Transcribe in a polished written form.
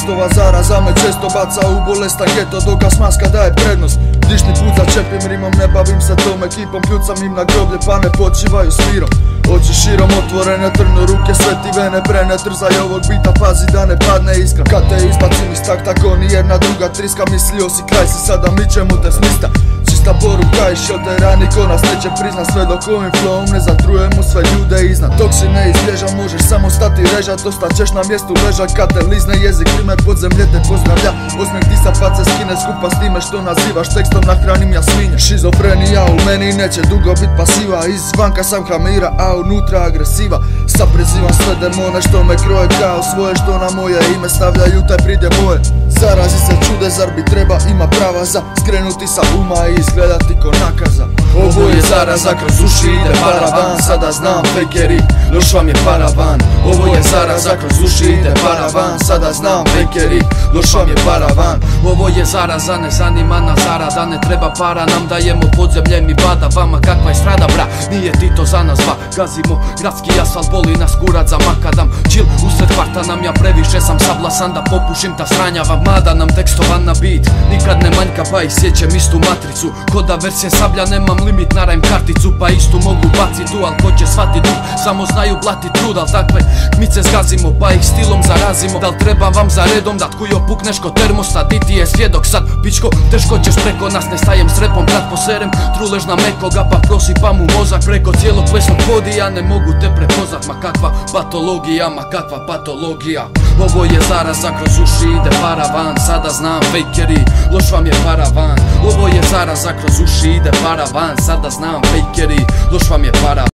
Nažalost ova zaraza me često baca u bolestan geto, dok ga smaska daje prednost. Dišni put začepim rimom, ne bavim se tom ekipom, kljucam im na groblje pa ne počivaju s mirom. Oči širom otvorene, trnu ruke, sveti vene brene, trzaj ovog bita, pazi da ne padne iskra. Kad te izbacim iz takta ko ni jedna druga triska, mislio si kraj si, sada mičemo te smista. Čista poruka i šoterani ko nas neće prizna, sve dok ovim flowom ne zatrujemo sve ljude iznad. Dok si ne izbježa možeš samo stati režat, ostaćeš na mjestu ležat kad te lizne jezik rime, podzemlje te pozdravlja. Osmijeh ti sa face skine skupa s time što nazivaš tekstom, nahranim jasminje. Šizofrenija u meni neće dugo bit pasiva, izvanka sam hlamira, a unutra agresiva. Sad prizivam sve demone što me kroje kao svoje, što na moje ime stavljaju taj pridje moje. Zarazi se čude, zar bi treba ima prava za skrenuti sa uma i izgledati ko nakaza. Ovo je zaraza, kroz uši ide paravan, sada znam fejkeri, loš vam je paravan. Ovo je zaraza, kroz uši ide paravan, sada znam fejkeri, loš vam je paravan. Ovo je zaraza, ne zanima nas zarada, ne treba para, nam dajemo podzemljem i bada. Vama kakva je strada bra, nije ti to za nas ba. Gazimo gradski asfalt, boli nas kurac za makadam. Chill usred kvarta nam, ja previše sam sablasan da popušim ta sranjava. Mada nam tekstovan na beat, nikad ne manjka pa ih sjećem istu matricu. Ko da verzije sablja, nemam limit na rajm karticu, pa istu mogu bacit tu, al ko će shvatit dug, samo znaju blati trud. Al takve kmice zgazimo pa ih stilom zarazimo. Dal treba vam za redom dat kujo pukneš ko termostat, di ti je svjedok sad pičko, teško ćeš preko nas, ne stajem s repom, brat poserem trulež na mekoga pa prosipam u mozak. Preko cijelog plesnog podija ne mogu te prepoznat, ma kakva patologija, ma kakva patologija. Ovo je zaraza, kroz uši ide paravan, sada znam fejkeri, loš vam je paravan. Ovo je zaraza, kroz uši ide paravan, sada znam fejkeri, loš vam je paravan.